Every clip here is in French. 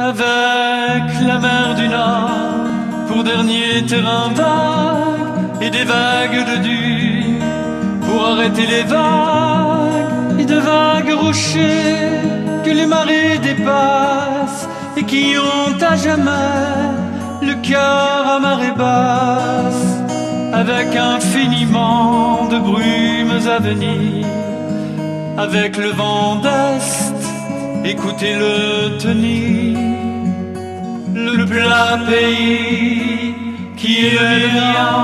avec la mer du Nord pour dernier terrain vague, et des vagues de dunes pour arrêter les vagues, et de vagues rochers que les marées dépassent et qui ont à jamais le cœur à marée basse, avec infiniment de brumes à venir, avec le vent d'Est, écoutez-le tenir, le plat pays qui est le mien,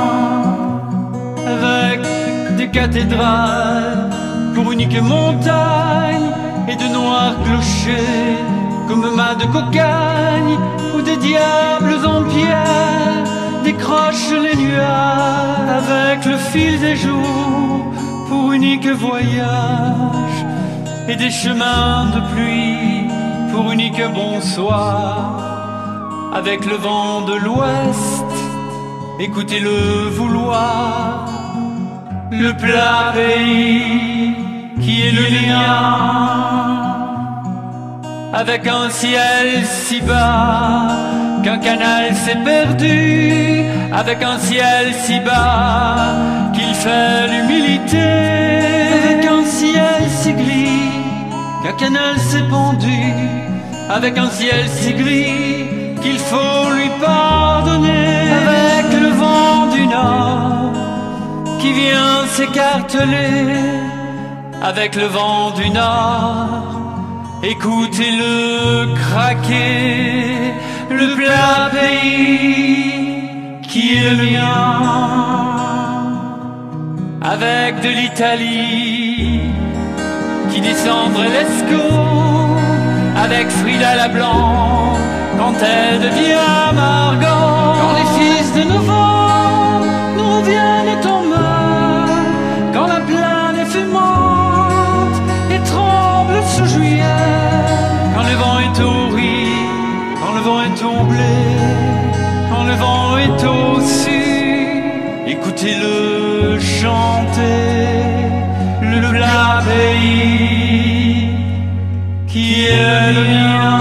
avec des cathédrales pour unique montagne, et de noirs clochers comme mâts de cocagne, où des diables en pierre décrochent les nuages, avec le fil des jours pour unique voyage, et des chemins de pluie pour unique bonsoir, avec le vent de l'ouest, écoutez-le vouloir, le plat pays qui est le mien, avec un ciel si bas qu'un canal s'est perdu, avec un ciel si bas qu'il fait l'humilité, avec un ciel si gris qu'un canal s'est pendu, avec un ciel si gris qu'il faut lui pardonner, avec le vent du Nord qui vient s'écarteler, avec le vent du Nord, écoutez-le craquer, le plat pays qui est le mien, avec de l'Italie qui descend Brelesco, avec Frida la Blanc quand elle devient Margot, quand les fils de novembre nous reviennent en main, quand la plaine est fumante et tremble sous juillet, quand le vent est au riz, quand le vent est au blé, quand le vent est au sud, écoutez-le chanter, le plat pays qui est le mien.